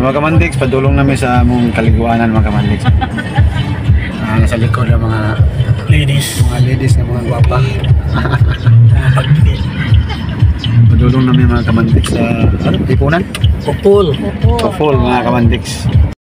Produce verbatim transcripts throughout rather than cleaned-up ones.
Mga kamantiks, padulong namin sa among kaliguanan mga kamantiks. Ah, nasa likod ng mga Ladies. mga ladies na mga gwapa. Padulong namin mga kamantiks sa ano, tipunan? Popol. Popol mga kamantiks.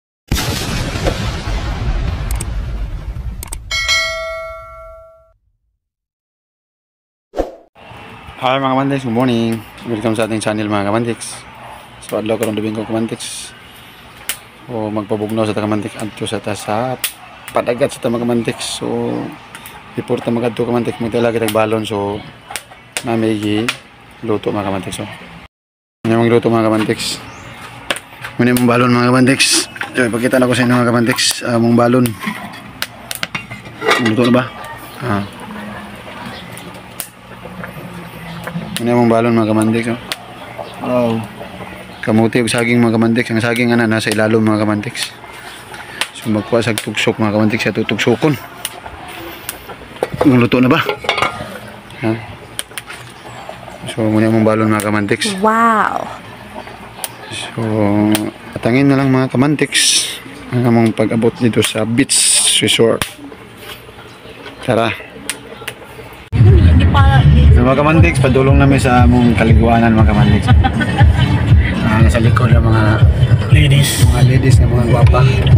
Hi mga kamantiks, good morning. Welcome sa ating channel mga kamantiks. So adlaw karon dubing ko kamantiks. O magpabugnaw sa kamantiks adto sa ta sa padagat sa ta mga kamantiks. So report ta magadto kamantiks magdala kitag balon so na may luto mga kamantiks. So may luto mga kamantiks. Muna mong balon mga kamantiks. So ipakita na ko sa inyo mga kamantiks uh, mong balon. Luto na ba? Ah. Muna mong balon mga kamantiks. Oh. Wow. Kamuti og saging mga kamantiks. Ang saging ana nasa ilalom mga kamantiks. So magkuha sa tugsok mga kamantiks sa tutugsokon. Luto na ba? Ha? So muna mong balon mga kamantiks. Wow. So atangin na lang mga kamantiks ang among pag-abot dito sa beach resort. Tara. So, mga kamantiks, padulong namin sa among kaliguanan mga kamantiks. Ah, nasa likod ng mga Ladies. mga ladies na mga gwapa.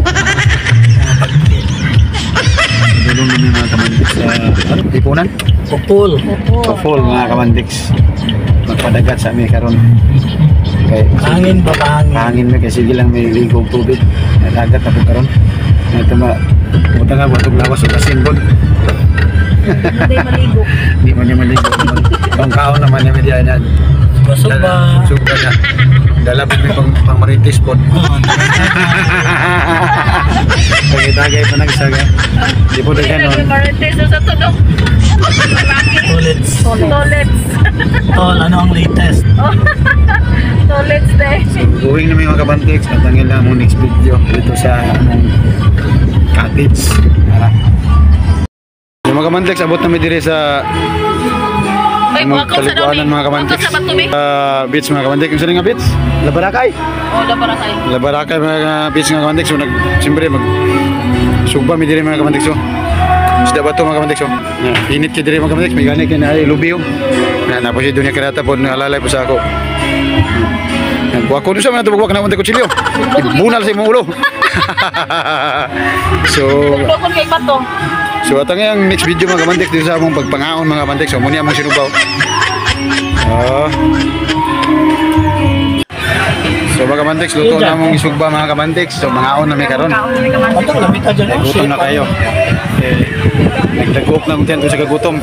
Padulong namin mga kamantiks sa ano, tipunan? Popol. Popol mga kamantiks. Magpadagat sa amin karon. Okay. Hangin ba hangin? Hangin na kasi lang may ligog tubig. Nadagat na po karon. Ito ma, pumunta nga batog lawas o kasimbol. Hindi maligo. Hindi man niya maligo. Ang kaon naman niya media na. Suba. Suba na. Dalabog may pang, pang marites po. Tagay-tagay pa nagsaga. Hindi po na gano'n. Marites sa tudok. Toilets. Toilets. Tol, ano ang latest? Toilets day. So, going na may mga kabantiks. Natangin lang mong next video dito sa among cottage. Tara. So, mga kabantiks, abot namin diri sa among kaliguanan mga kabantiks. Uh, beach mga kabantiks. Yung saan nga beach? Labarakay. Oh, Labarakay. Labarakay mga beach mga kabantiks. So, nag, siyempre mag sugba mi diri mga kabantiks. So, isda ba ito mga kamantiks? Oh. Yeah. Init ka diri mga kamantiks. May gani ka na ay lubi. Oh. Na, napos yung dunya kanata po. Nalalay po sa ako. Buwak ko. Doon sa mga tubagwak na unta kutsilyo. Bunal sa imong ulo. So, Dokon kay Bato. so atang yung next video mga kamantiks. Dito sa among pagpangaon mga kamantiks. So, muna among sinubaw. Oh. So mga kamantiks, luto na among isugba mga kamantiks. So mangaon na may karon. Patang lamit ka dyan. Gutom na kayo. Eh, nagdagok na kung tiyan sa kagutom.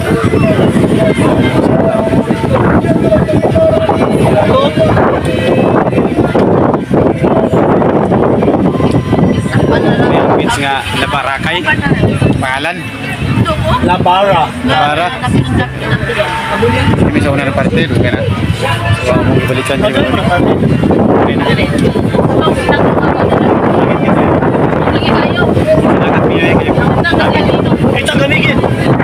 Yung beach nga Labarakay. Pangalan? Labara. Labara. Hindi sa una na parte. Doon ka na. So mong ibalikan nyo. Okay na. Salamat niyo eh kayo. Ito ganigin.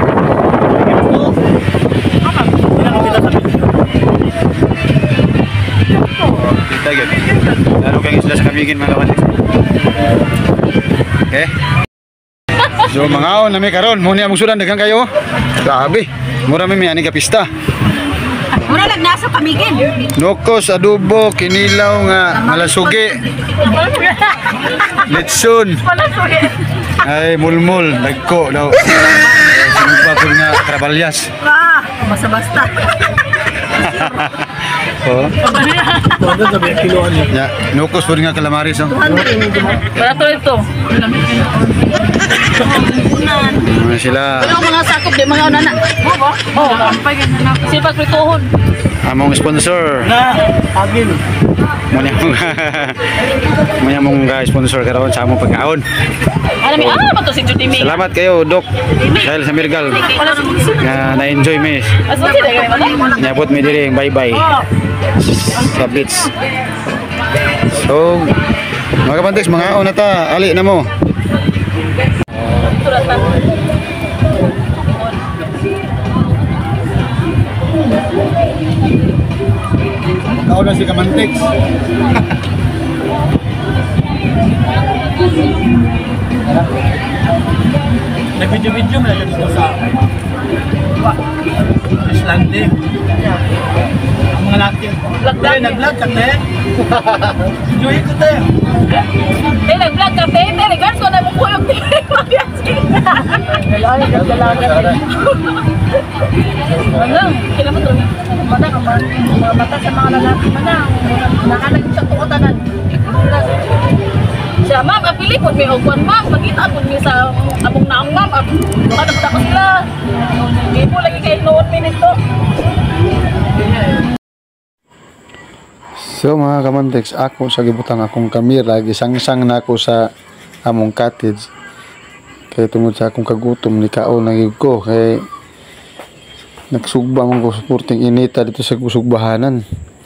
Kita yun. Lalo kayong isla sa kamigin mga kamantiks. Okay. So mangaon na may karon. Muna among sudan daghang kayo. Grabe. Mura may may ani ka pista. Mura lang nasa kamigin. Nokos, adobo, kinilaw nga malasugi. Litson. Ay mulmul, dagko daw. Sinugba po nga trabalyas. Ah, basta-basta. Oh. Ano sa may kiloan niya? Ya, nokos po nga kalamaris. Oh. Para to ito. Ano sila? Ano mga sakop di mga nana? Oh, sipag prituhon. Among sponsor. Na, agil. Muna mong muna mong sponsor karon sa among pagkaon. Ano mi ah bato si Judy May. Salamat kayo, Dok. Dahil sa Mirgal na na-enjoy mi. Aso si dagay man. Nyabot mi diri bye-bye sa beach. So, mga kapantiks, mga aon na ta, ali na mo. Ikaw na si Kamantiks. Nag-video-video mo na dito sa Islande. Ang mga natin. Vlog-vlog. Nag-vlog ka, te. Enjoy ko, te. Eh, nag-vlog ka, te. Te, regards ko na mo kuyog, te. Dalaga, dalaga. Manang, kailan mo ito? Manang, mga mata sa mga lalaki. Manang, nakalag sa tuotanan. Siya, ma'am, apili po may ogwan, ma'am. Magkita po niyo sa among naong, ma'am. Baka napunta ko sila. Hindi po lagi kayo noon minute to. So mga kamantex, ako sa gibutang akong kamera, gisangsang na ako sa among cottage. Kaya tungod sa akong kagutom, ni kaon na ko. Kaya nagsugba mong ko supporting inita dito sa kusugbahanan.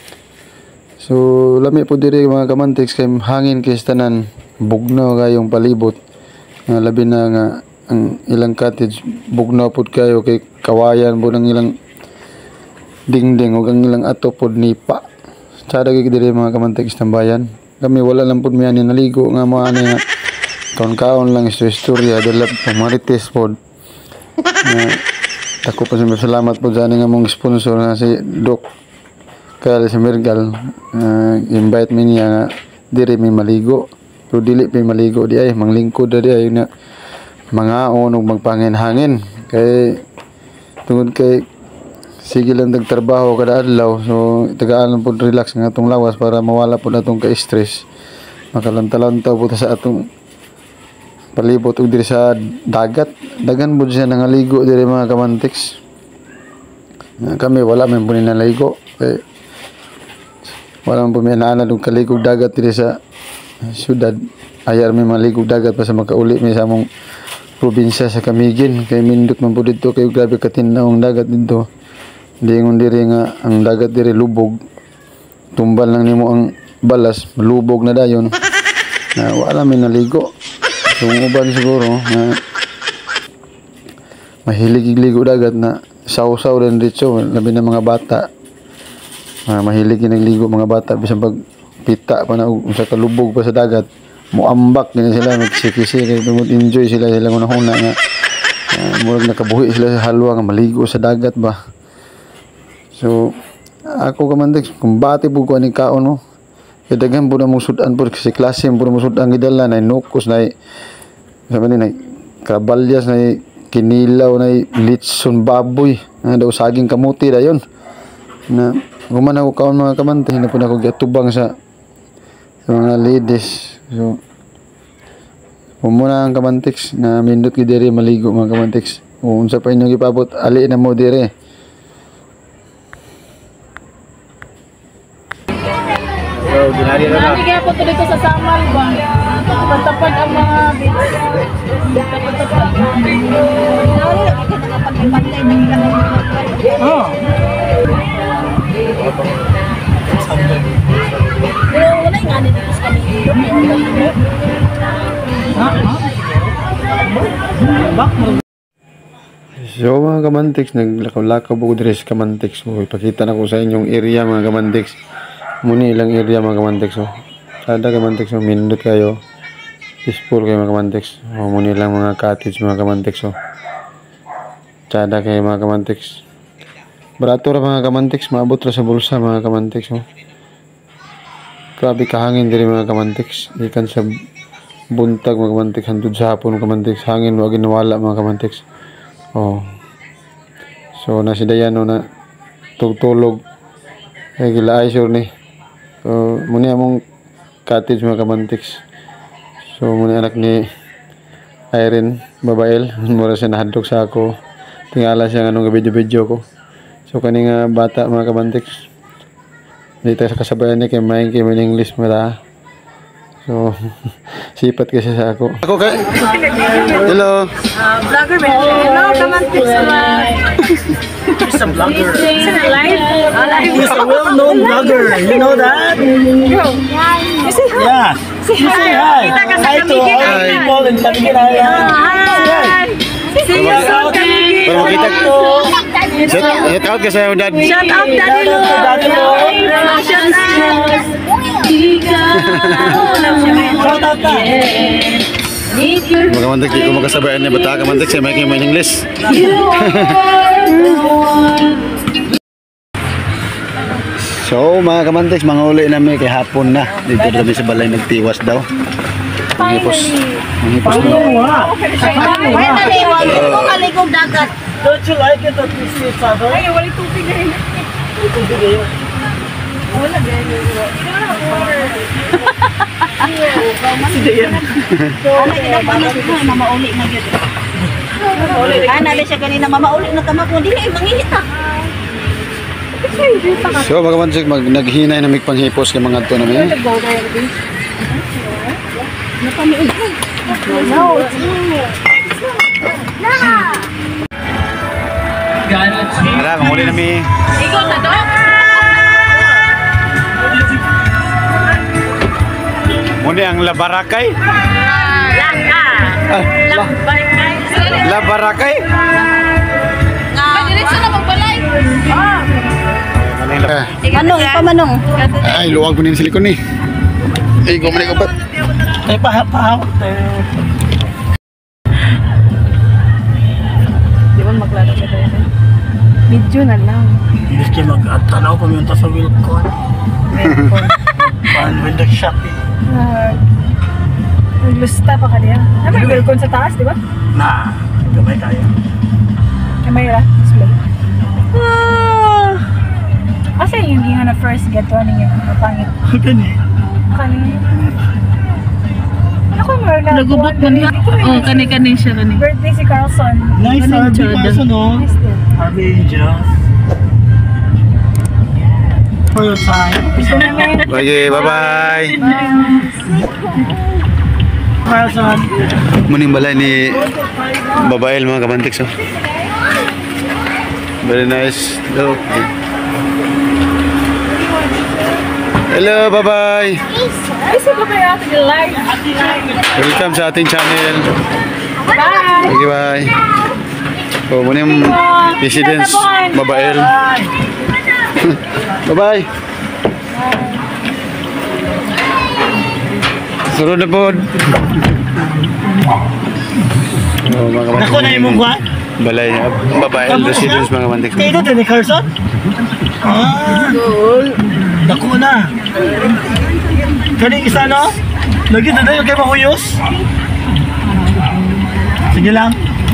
So lami po diri mga kamantex, kay hangin kay tanan, bugnaw kayong palibot. Uh, labi na nga ang ilang cottage bugnaw pod kayo, kay kawayan po ng ilang dingding o ang ilang ato pod nipa. Sada kay diri mga kamantex ng bayan. Kami wala lang pod miyan naligo nga mo ani nga kaon-kaon lang isto istorya dala pamarites pod. Uh, ako pa salamat po sa nga mong sponsor na si Doc kaya si Mergal, uh, invite me niya nga diri may maligo. So dili may maligo di ay manglingkod di ay na mga onog magpangin-hangin. Kay tungod kay sige lang nagtrabaho kada adlaw, so tagaan po relax nga atong lawas para mawala po natong ka-stress. Makalantalantaw po ta sa atong palibot ug diri sa dagat. Dagan po siya nangaligo diri mga kamantex. Kami wala man po ni naligo. Kay wala man po may naanad og kaligog dagat diri sa syudad. Ayar may maligog dagat pa sa makauli may sa among probinsya sa Camiguin. Kay mindot man po dito, kay grabe katinaw ang dagat dito. Dingon diri nga ang dagat diri lubog. Tumbal lang nimo ang balas, lubog na dayon. Na wala may naligo. So uban siguro na mahilig ligo dagat na saw-saw rin dito, labi na mga bata. Uh, mahilig nagligo mga bata bisan pag pita pa na sa kalubog pa sa dagat, muambak din sila, magsikisi kay tungod enjoy sila sila una-una nga uh, murag nakabuhi sila sa halwa nga maligo sa dagat ba. So ako kamantex kung bati po ko ani kaon mo, kay daghan po na mong sudan po kasi klase po na mong sudan gidala na nukos na sabi ni na kabalyas na kinilaw na litson baboy na daw saging kamuti dayon na guman ako kaon mga kamante, na po na ako gatubang sa, sa mga ladies. So umuna ang kamantex na mindot ki diri maligo mga kamantex. Kung unsa pa inyong ipabot ali na mo diri. So, ginari na na. Nani kaya po to dito sa Samal ba? Tapad-tapad ang mga beach. Tapad-tapad. Oh. Pero wala yung ganit dito sa kami. Ha? Ha? Bak mo. So mga kamantex, naglakaw-lakaw po diri sa kamantex. So, ipakita na ko sa inyong area mga kamantex. Muni ilang area mga kamantex. So, sada kamantex, so, mindot kayo. Peaceful kayo mga kamantex. O, muni lang mga cottage mga kamantex. So, sada kayo mga kamantex. Barato ra mga kamantex, maabot ra sa bulsa mga kamantex. So, grabe kahangin diri mga kamantex. Ikan sa buntag mga kamantex, hantod sa hapon mga kamantex. Hangin wag ginawala mga kamantex. Oh. So nasi Dayano na tugtulog ay gilaay sure ni. So muni among cottage mga kamantex. So muni anak ni Irene babael mura siya nahadlok sa ako. Tingala siya anong video-video ko. So kani nga bata mga kamantex. Dito sa kasabayan ni kay maing kay English mara. So, sipat kasi sa ako. Ako kay. Hello. Uh, vlogger ba? Hello, kamantex naman. He's a vlogger. Is it live? He's a well-known vlogger. You know that? Yeah. Say Say hi. Hi to all the people in Camiguin Island. Hi. See you soon, Camiguin. Pero kita Shout shout out kasi yung dad. Shout out, Daddy Lo. Daddy Lo. Shout out. Shout out ka. Mga kamantik, di ko magkasabayan niya bata kamantik sa may kayo English. So mga kamantik, mga uli namin kay hapon na. Dito kami sa balay nagtiwas daw. Manghipos. Manghipos na. Finally, wala ko kaligong dagat. Don't you like it that we see each other? Ay, wala tubig na yun. Tubig ngayon. Wala ganyan. Hindi na ako water. Ano ginapalit ko na mamauli na gyud. Ah, nali siya kanina mamauli na tama ko dili mangihita. So mga kamantik, mag naghinay na may panghipos kay mga ito namin. Hala, manguli namin. Ikaw na to? Muna ang labarakay. Laka. Ah, la, labarakay. Madiretso na magbalay. Ah. Manong, pamanong. Ay, luwag po niya silikon eh. Ay, gumalik ko pa. Ay, pahap-pahap. Di ba maglaro ka tayo? Video na lang. Hindi kayo mag-atanaw kung yung sa Wilcon. Paano yung nag-shopping? Naglusta pa ka niya. Ah, may welcome sa taas, di ba? Na, gamay tayo. Kamay ra. Display. Kasi hindi nga na first get one yung mapangit. Gani. Kani. Ako mo na. Nagubot mo niya. Oh, kani-kani siya kani. Birthday si Carlson. Nice Ganun, R V Jordan. Carson, no? Nice din. R V Angels. For your time. Gusto namin. Okay, bye-bye. Carson. Muning balay ni babael mga kamantik. So. Very nice. Hello. Hello, bye-bye. Ay, sa ba kaya ating live? Welcome sa ating channel. Bye! Okay, bye. So, muna yung residence babael. Bye-bye. Sunod na po. Oh, mga kamantik. Ako na yung mong kwa? Balay niya. Babael residence mga kamantik. Kayo ito ni Carson? Ah. Dako na. Kaning isa, no? Lagi na tayo kayo mahuyos. Sige lang.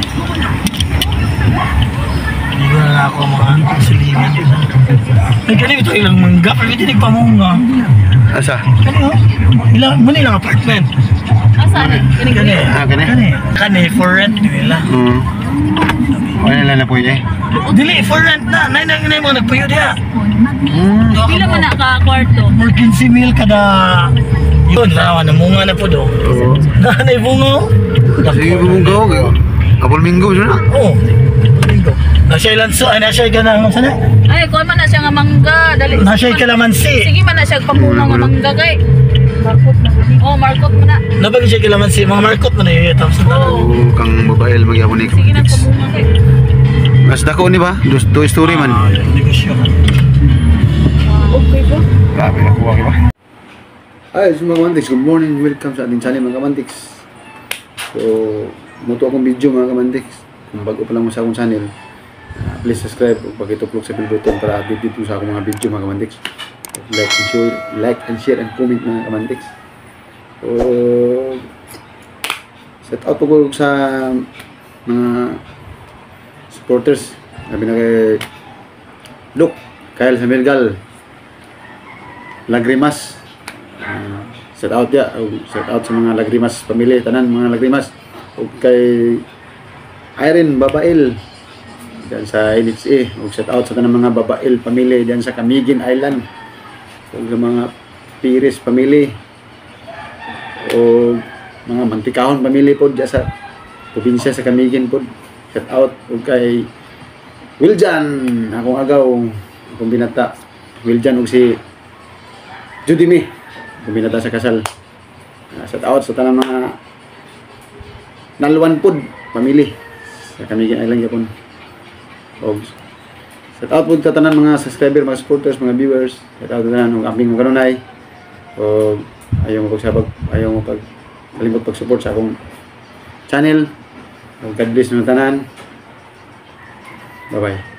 Hindi ko na ako mga silingan. Ay, kaning ito ilang mangga. Pag ito nagpamunga. Asa? Kaning, oh. Ilang, muna ilang apartment. Asan? Kani Kani. Ah, kani? Kani. Kani, for rent nila. Hmm. Wala na na po eh. Dili, for rent na. Nay, nay, nay mo nagpayo diya. Hmm. Pila man na ka kwarto? More quince mil kada. Yun, nawa na munga na po do. Oo. Nanay bungo. Sige, bumunggaw. Kapul minggo siya na. Oo. Nasa'y lanso, ay nasa'y ka na, sana? Ay, kuha man na siya nga mangga. Dali. Nasa'y kalamansi. Sige man na siya pamunga nga mangga kay. Markot na. Oh, markot mo na. Nabagi siya kalamansi, mga markot mo na yun, tapos na. Oo, kang babael magyapon ni Sige na kamantik. pamunga kay. Mas dako ni ba? Dus two story man. Ah, negosyo. Okay po. Grabe na kuha ba? Ay, so mga kamantiks, good morning. Welcome sa ating channel mga kamantiks. So, muto akong video mga kamantiks. Kung bago pa lang mo sa akong channel, uh, please subscribe o pag-ituklog sa bell button para update dito sa akong mga video mga kamantiks. Like and share, like and share and comment mga kamantiks. So, set out po ko sa mga supporters. Sabi na kay Luke, Kyle Samirgal, Lagrimas. Uh, set out ya, o set out sa mga Lagrimas pamilya, tanan mga Lagrimas. O kay Irene Babael diyan sa N H A. O set out sa tanang mga Babael pamilya diyan sa Camiguin Island. O sa mga Pires pamilya. O mga Mantikahon pamilya po diyan sa probinsya sa Camiguin po. Set out o kay Wiljan, akong agaw, akong binata. Wiljan o si Judy May, akong binata sa kasal. Uh, set out sa tanang mga Nalwan pod, pamili. Sa Camiguin Island yapon. O set out po sa tanan mga subscriber, mga supporters, mga viewers. Set out sa tanan, ang amping mga kanunay. O ayaw mo pagsabag, ayaw mo pag kalimot pag-support sa akong channel. God bless mo tanan. Bye bye.